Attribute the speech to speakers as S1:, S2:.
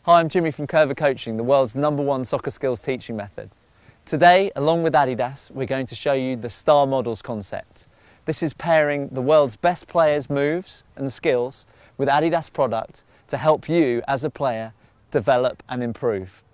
S1: Hi, I'm Jimmy from Curva Coaching, the world's #1 soccer skills teaching method. Today, along with Adidas, we're going to show you the Star Models concept. This is pairing the world's best players' moves and skills with Adidas product to help you as a player develop and improve.